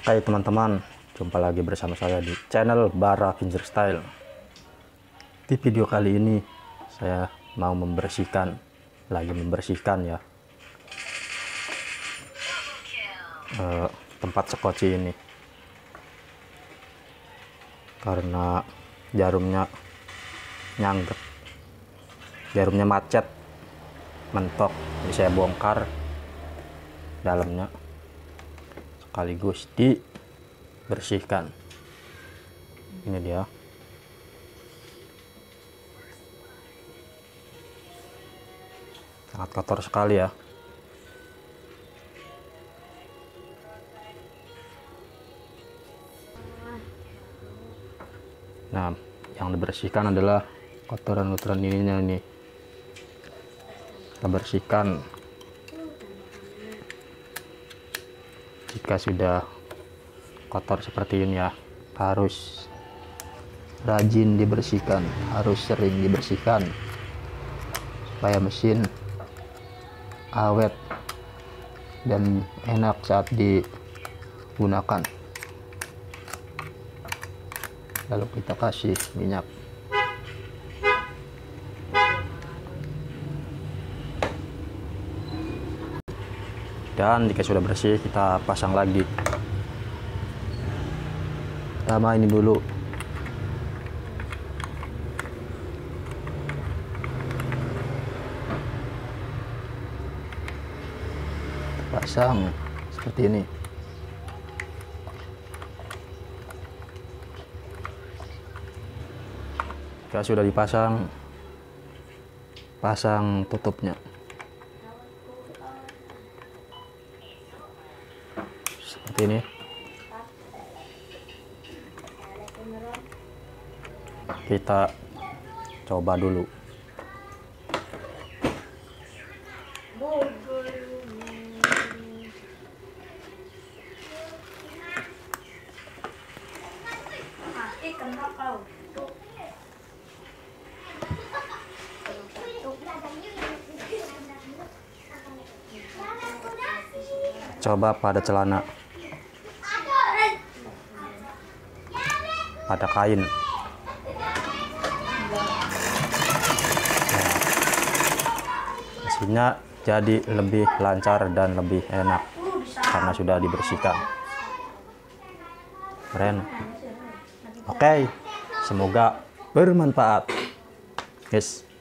Hai teman-teman, jumpa lagi bersama saya di channel Bara Fingerstyle. Di video kali ini saya mau lagi membersihkan ya tempat sekoci ini, karena jarumnya nyangkut, jarumnya macet, mentok. Jadi saya bongkar dalamnya sekaligus dibersihkan. Ini dia. Sangat kotor sekali ya. Nah, yang dibersihkan adalah kotoran-kotoran ininya ini. Kita bersihkan. Jika sudah kotor seperti ini ya, harus rajin dibersihkan, harus sering dibersihkan supaya mesin awet dan enak saat digunakan. Lalu kita kasih minyak. Dan jika sudah bersih, kita pasang lagi. Pertama ini dulu. Pasang seperti ini. Jika sudah dipasang, pasang tutupnya. Seperti ini. Kita coba dulu. Coba pada celana, pada kain. Hasilnya jadi lebih lancar dan lebih enak karena sudah dibersihkan. Keren. Oke, semoga bermanfaat, guys.